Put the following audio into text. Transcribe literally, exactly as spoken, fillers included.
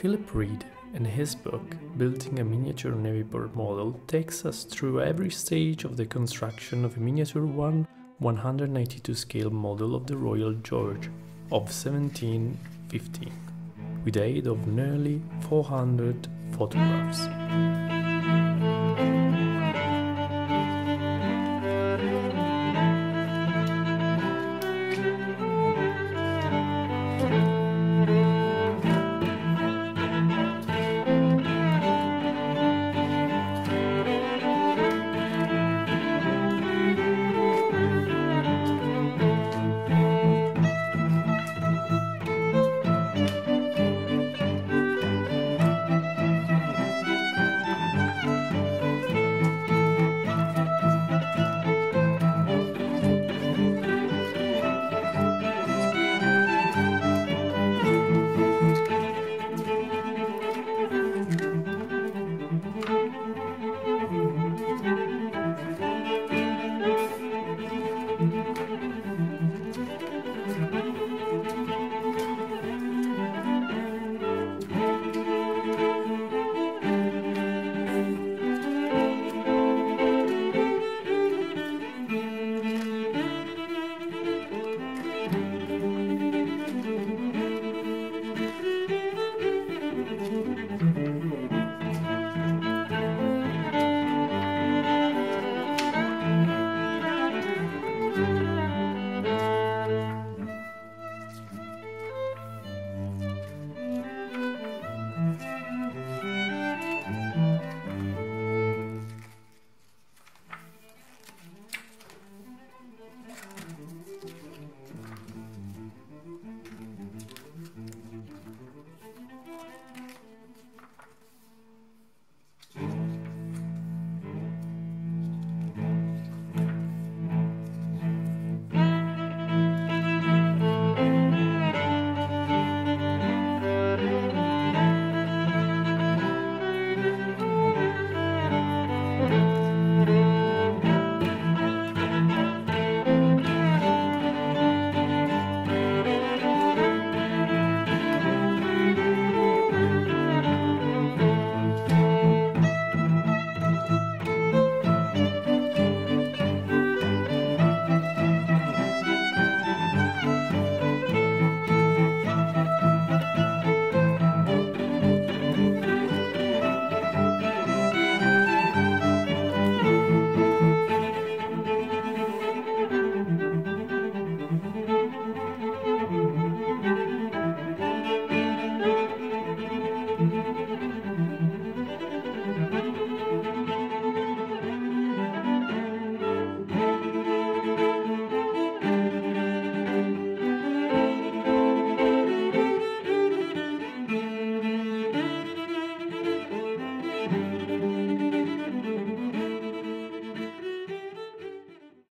Philip Reed, in his book Building a Miniature Navy boat Model, takes us through every stage of the construction of a miniature one hundred ninety-two scale model of the Royal George of seventeen fifteen, with the aid of nearly four hundred photographs.